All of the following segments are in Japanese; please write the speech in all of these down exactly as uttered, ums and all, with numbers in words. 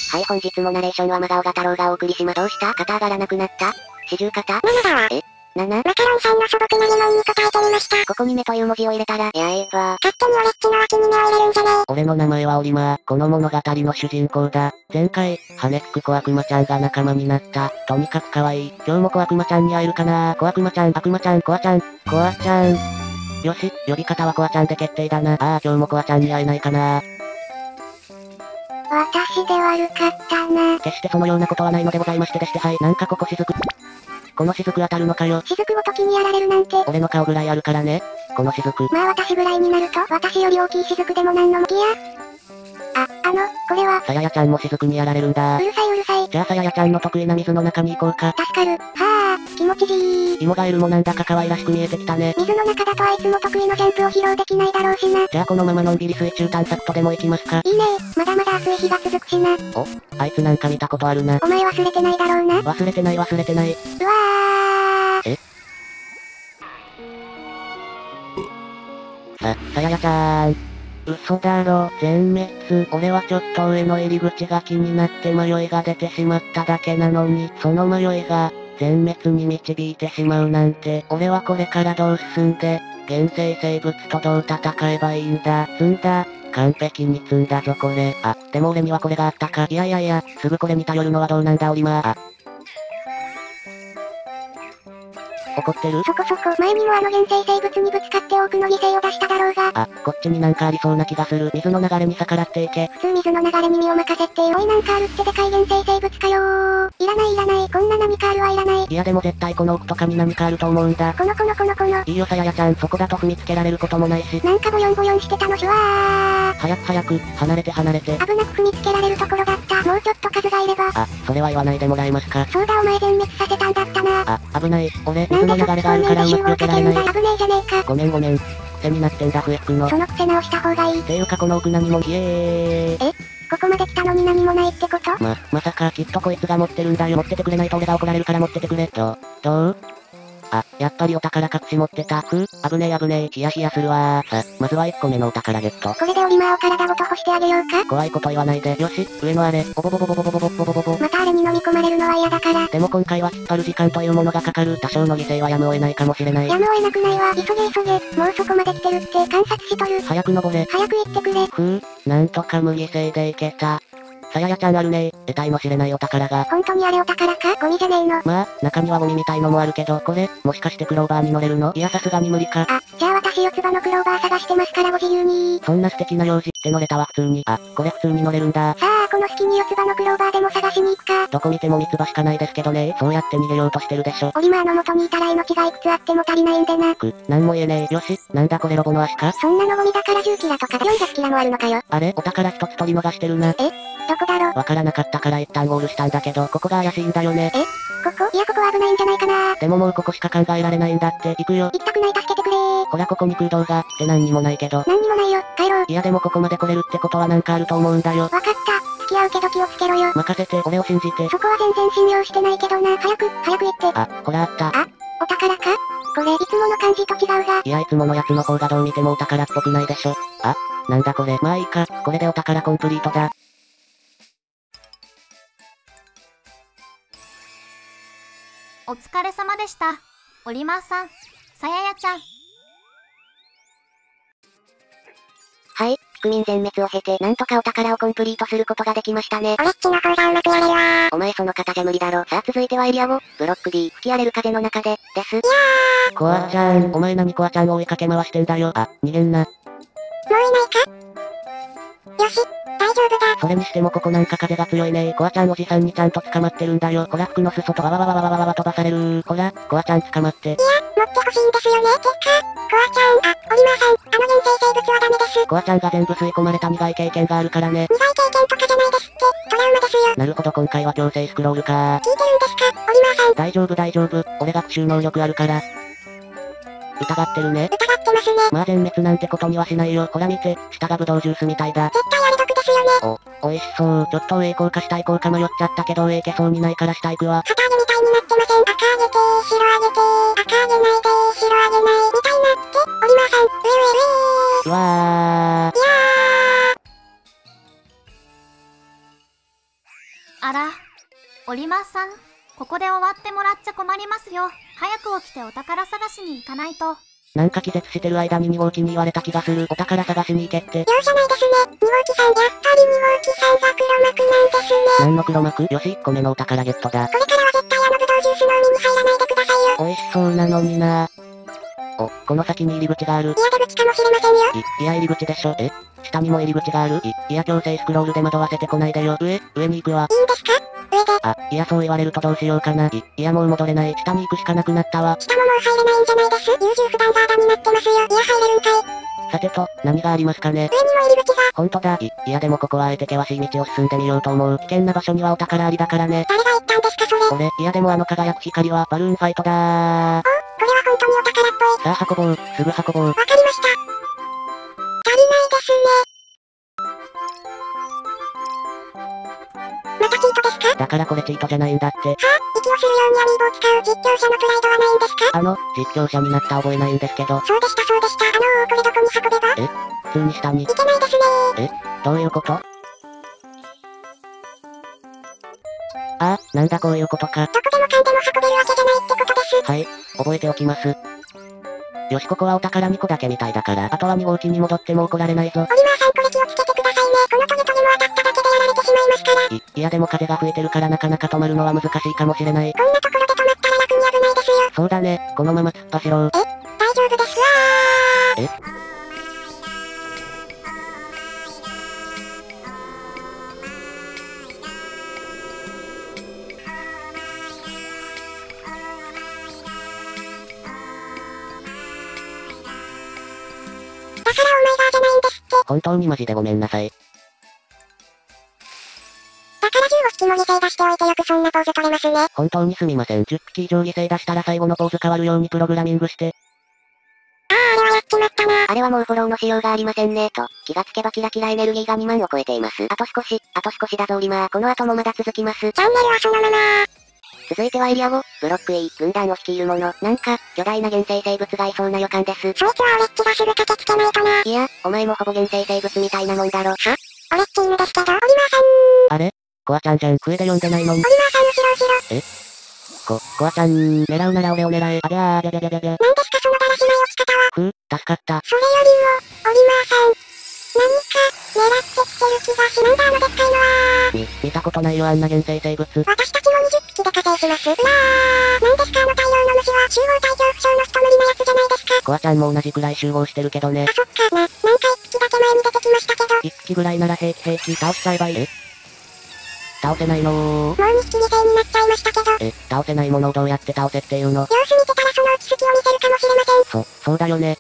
はい、本日もナレーションは真顔が太郎がお送りしま。どうした？肩上がらなくなった？四十肩？ ななだわ。 え？なな？ マカロンさんの素朴な疑問に答えてみました。 ここに目という文字を入れたら、やえーば。 勝手に俺っちの脇に目を入れるんじゃねえ。 俺の名前はオリマー。この物語の主人公だ。前回、羽つく小悪魔ちゃんが仲間になった。とにかく可愛い。今日も小悪魔ちゃんに会えるかな。小悪魔ちゃん、悪魔ちゃん、コアちゃん、コアちゃん。よし、呼び方はコアちゃんで決定だな。ああ、今日もコアちゃんに会えないかな。 私で悪かったな。 決してそのようなことはないのでございましてでしてはい。なんかここ雫。この雫当たるのかよ。 雫ごときにやられるなんて。 俺の顔ぐらいあるからね。この雫。 まあ私ぐらいになると、私より大きい雫でもなんの無気や。あ、あの、これは。 さややちゃんも雫にやられるんだ。 うるさいうるさい。 じゃあさややちゃんの得意な水の中に行こうか。 助かる。はあ、気持ちいい。 芋ガエルもなんだか可愛らしく見えてきたね。 水の中だとあいつも得意のジャンプを披露できないだろうしな。 じゃあこのままのんびり水中探索とでも行きますか。 いいねまだまだ暑い日が続くしな。 お、あいつなんか見たことあるな。 お前忘れてないだろうな。 忘れてない忘れてない。 うわー。 えさ、さややちゃーん。嘘だろ、全滅。俺はちょっと上の入り口が気になって迷いが出てしまっただけなのに、その迷いが、全滅に導いてしまうなんて、俺はこれからどう進んで、現世生物とどう戦えばいいんだ。積んだ。完璧に積んだぞこれ。あ、でも俺にはこれがあったか。いやいやいや、すぐこれに頼るのはどうなんだオリマー。あ。怒ってる？ そこそこ、前にもあの現生生物にぶつかって多くの犠牲を出しただろうが。 あ、こっちになんかありそうな気がする。水の流れに逆らっていけ。 普通水の流れに身を任せっておいなんかあるってでかい現生生物かよー。いらないいらない、こんな何かあるはいらない。 いやでも絶対この奥とかに何かあると思うんだ。 このこのこのこの。 いいよさややちゃん、そこだと踏みつけられることもないし。 なんかボヨンボヨンしてたのしゅわー。 早く早く、離れて離れて。 危なく踏みつけられるところだった。もうちょっと数がいれば。 あ、それは言わないでもらえますか。 そうだお前全滅させたんだったな。 あ、危ない。俺、 なんで水の流れがあるからうまく避けられない。 危ねえじゃねえか。 ごめんごめん。癖になってんだ笛吹くの。 その癖直した方がいい。 ていうかこの奥何も、イエーイ。 えここまで来たのに何もないってこと？ ま、まさかきっとこいつが持ってるんだよ。持っててくれないと俺が怒られるから持っててくれ。どうどうあ、やっぱりお宝隠し持ってた。ふぅ、危ねえ危ねえ、ヒヤヒヤするわー。さ、まずはいっこめのお宝ゲット。 これでオリマーを体ごと干してあげようか。 怖いこと言わないで。よし、上のあれ、ボボボボボボボボボボボボボ。 またあれに飲み込まれるのは嫌だから。 でも今回は引っ張る時間というものがかかる。多少の犠牲はやむを得ないかもしれない。 やむを得なくないわ。急げ急げ。もうそこまで来てるって観察しとる。 早く登れ。 早く行ってくれ。 ふぅ、なんとか無犠牲でいけた。さややちゃんあるねー。得体の知れないお宝が。 本当にあれお宝か？ゴミじゃねえの。 まあ、中にはゴミみたいのもあるけど、これ、もしかしてクローバーに乗れるの？いやさすがに無理か。 あ、じゃあ私四つ葉のクローバー探してますからご自由に。 そんな素敵な用事って乗れたわ普通に。あ、これ普通に乗れるんだ。 さあ、この隙に四つ葉のクローバーでも探しに行くか。 どこ見ても三つ葉しかないですけどね。そうやって逃げようとしてるでしょ。 オリマーの元にいたら命がいくつあっても足りないんでな。 く、なんも言えねえ。よし、なんだこれロボの足か？ そんなのゴミだからじゅうキラとかよんひゃくキラもあるのかよ。 あれ、お宝一つ取り逃してるな。 えどこだろ？ わからなかったから一旦ゴールしたんだけど、ここが怪しいんだよね。 えここいやここは危ないんじゃないかな。 でももうここしか考えられないんだって。行くよ。 行きたくない助けてくれー。 ほらここに空洞が、って何にもないけど。 何にもないよ、帰ろう。 いやでもここまで来れるってことはなんかあると思うんだよ。 わかった。付き合うけど気をつけろよ。 任せて、俺を信じて。 そこは全然信用してないけどな。早く、早く行って。 あ、ほらあった。 あ、お宝か？これいつもの感じと違うが。 いやいつものやつの方がどう見てもお宝っぽくないでしょ。あ、なんだこれ。まあいいか、これでお宝コンプリートだ。 お疲れ様でした。オリマーさん、さややちゃん。 はい、ピクミン全滅を経て、なんとかお宝をコンプリートすることができましたね。 俺っちの方がうまくやれるわー。 お前その方じゃ無理だろ。さあ続いてはエリアを、ブロック B、吹き荒れる風の中で、です。いやー。 コアちゃん、お前何コアちゃんを追いかけ回してんだよ。あ、逃げんな。 もういないか？よし、大丈夫だ。 それにしてもここなんか風が強いね。コアちゃんおじさんにちゃんと捕まってるんだよ。ほら服の裾とわわわわわわわわ飛ばされる。ほら、コアちゃん捕まって。 いや、持ってほしいんですよね。結果、コアちゃん、あ、オリマーさん、あの現生生物はダメです。 コアちゃんが全部吸い込まれた苦い経験があるからね。 苦い経験とかじゃないですって、トラウマですよ。 なるほど今回は強制スクロールか。 聞いてるんですか、オリマーさん。 大丈夫大丈夫、俺学習能力あるから。疑ってるね。 疑ってますね。 まあ全滅なんてことにはしないよ。ほら見て、下がブドウジュースみたいだ。 絶対あれ毒ですよね。 お、美味しそう。ちょっと上行こうか下行こうか迷っちゃったけど上行けそうにないから下行くわ。 旗揚げみたいになってません。赤揚げてー、白揚げてー、赤揚げないでー、白揚げないみたいなって、オリマーさん、うえうえううわー。 ー。いやー。 あら、オリマーさん、ここで終わってもらっちゃ困りますよ。早く起きてお宝探しに行かないと。 なんか気絶してる間にに号機に言われた気がする。お宝探しに行けって。 容赦ないですね。に号機さん、やっぱりに号機さんが黒幕なんですね。 何の黒幕？よし、いっこめのお宝ゲットだ。 これからは絶対あのブドウジュースの海に入らないでくださいよ。 美味しそうなのにな。お、この先に入り口がある。 いや出口かもしれませんよ。 い、いや入り口でしょ。え？下にも入り口がある。い、いや強制スクロールで惑わせてこないでよ。上、上に行くわ。 いいんですか？上で。 あ、いやそう言われるとどうしようかな。い、いやもう戻れない。下に行くしかなくなったわ。 下ももう入れないんじゃないです。優柔不断ガーダになってますよ。いや入れるんかい。 さてと、何がありますかね。 上にも入り口が。 ほんとだ。い、いやでもここはあえて険しい道を進んでみようと思う。危険な場所にはお宝ありだからね。 誰が言ったんですかそれ。 これ、いやでもあの輝く光はバルーンファイトだー。 お、これは本当にお宝っぽい。 さあ運ぼう。すぐ運ぼう。 わかりました。足りないですね。またチートですか？ だからこれチートじゃないんだって。 はぁ、息をするようにアミーボを使う実況者のプライドはないんですか？ あの、実況者になった覚えないんですけど。 そうでしたそうでした。あのー、これどこに運べば？ え？普通に下に。 いけないですねー。 え？どういうこと？ああ、なんだこういうことか。 どこでもかんでも運べるわけじゃないってことです。 はい、覚えておきます。よしここはお宝にこだけみたいだから、あとはに号機に戻っても怒られないぞ。 オリマーさんこれ気をつけてくださいね。このトゲトゲも当たっただけでやられてしまいますから。 い、いやでも風が吹いてるからなかなか止まるのは難しいかもしれない。 こんなところで止まったら楽に危ないですよ。 そうだね、このまま突っ走ろう。 え？大丈夫ですわー。 え？ だからお前がじゃないんですって。 本当にマジでごめんなさい。 だからじゅうごひきも犠牲出しておいてよくそんなポーズ取れますね。 本当にすみません。じゅっぴき以上犠牲出したら最後のポーズ変わるようにプログラミングして。 ああ、あれはやっちまったな。 あれはもうフォローのしようがありませんねと。気がつけばキラキラエネルギーがにまんを超えています。あと少し、あと少しだぞオリマー。この後もまだ続きます。 チャンネルはそのまま続いてはエリアご、ブロック A、軍団を率いる者。なんか、巨大な原生生物がいそうな予感です。 そいつはオレッチがすぐ駆けつけないとな。 いや、お前もほぼ原生生物みたいなもんだろ。は？ オレッチ犬ですけど、オリマーさん。 あれ？コアちゃんじゃん。笛で呼んでないのに。 オリマーさん後ろ後ろ。 え？こ、コアちゃん、狙うなら俺を狙え。ありゃー、じゃじゃじゃじゃじゃ。 なんですかそのだらしない落ち方は。 ふう、助かった。 それよりも、オリマーさん。何か、狙ってきてる気がしなんだあのでっかいのは。 み、見たことないよあんな原生生物。 私たちもにじゅっぴきで加勢します。うわー、なんですかあの大量の虫は。集合体恐怖症の人無理なやつじゃないですか。 コアちゃんも同じくらい集合してるけどね。 あ、そっか、な、なんか一匹だけ前に出てきましたけど。 一匹ぐらいなら平気平気倒しちゃえばいい。え？倒せないのー。 もうにひき犠牲になっちゃいましたけど。 え、倒せないものをどうやって倒せっていうの？ 様子見てたらそのうち隙を見せるかもしれません。 そ、そうだよね。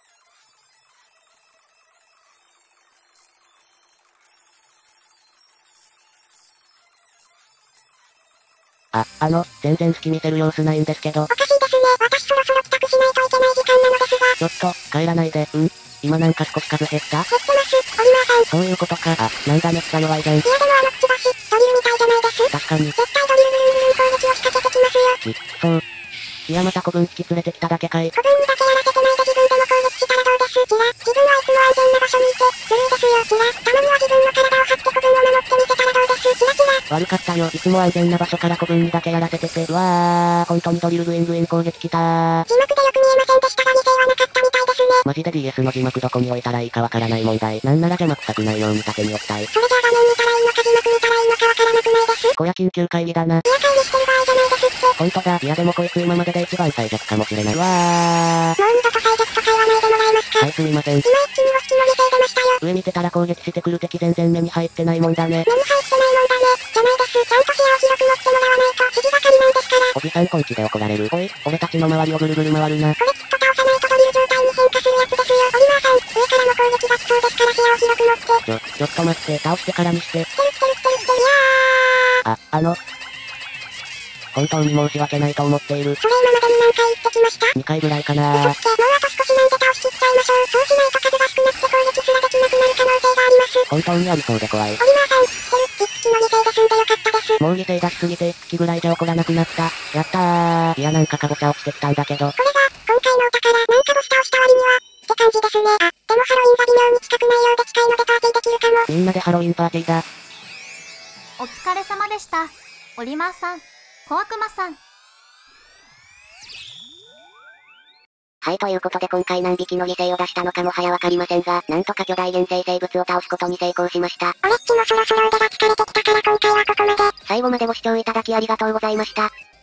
あ、あの、全然隙見せる様子ないんですけど。 おかしいですね。私そろそろ帰宅しないといけない時間なのですが。 ちょっと、帰らないで。うん今なんか少し数減った減ってます、オリマーさん。 そういうことか。あ、なんだめっちゃ弱いじゃん。 いやでもあのくちばし、ドリルみたいじゃないです。 確かに。 絶対ドリルルルルルン攻撃を仕掛けてきますよ。 ち、そう。いやまた古文引き連れてきただけかい。 古文にだけやらせてないで自分でも攻撃したらどうです。キラ、自分はいつも安全な場所にいて、スルーですよ。キラ、たまには自分の体を張って古文を守ってみせたらどうです。キラキラ。 悪かったよ。いつも安全な場所から古文にだけやらせてて。うわー、ほんとにドリルグイングイン攻撃きたー。 字幕でよく見えませんでしたが犠牲はなかったみたいですね。 マジで ディーエス の字幕どこに置いたらいいかわからない問題。なんなら邪魔くさくないように縦に置きたい。 それじゃあ画面見たらいいのか字幕見たらいいのかわからなくないです。 こや緊急会議だな。 いや会議してる場合じゃないですって。 ほんとだ。いやでもこいつ今までで一番最弱かもしれない。うわー。 もう二度と最弱とか言わないでもらえますか。 はいすみません。 今一気にごひきも犠牲出ましたよ。 上見てたら攻撃してくる敵全然目に入ってないもんだね。 目に入ってないもんだね。じゃないです。ちゃんと視野を広く持ってもらわないと指がかりなんですから。 おじさん根気で怒られる。おい、俺たちの周りをぐるぐる回るな。 これきっと倒さないとドリル状態に変化するやつですよ。オリマーさん、上からの攻撃が来そうですから視野を広く持って。 ちょ、ちょっと待って、倒してからにして。 来てる来てる来てる来てる。いやー。 あ、あの。本当に申し訳ないと思っている。 それ今までに何回言ってきました？ にかいぐらいかなー。 嘘つけ、もうあと少しなんで倒しきっちゃいましょう。そうしないと数が少なくて攻撃すらできなくなる可能性があります。 本当にありそうで怖い。 オリマーさん、来てる。一匹の犠牲で済んでよかったです。 もう犠牲出しすぎて一匹ぐらいじゃ怒らなくなった。やったー。いやなんかかぼちゃ落ちてきたんだけど。 これが、今回のお宝、なんかボス倒した割には、って感じですね。あ、でもハロウィンが微妙に近くないようで近いのでパーティーできるかも。 みんなでハロウィンパーティーだ。 お疲れ様でした。オリマーさん、小悪魔さん。 はい、ということで今回何匹の犠牲を出したのかもはやわかりませんが、なんとか巨大原生生物を倒すことに成功しました。 俺っちもそろそろ腕が疲れてきたから今回はここまで。 最後までご視聴いただきありがとうございました。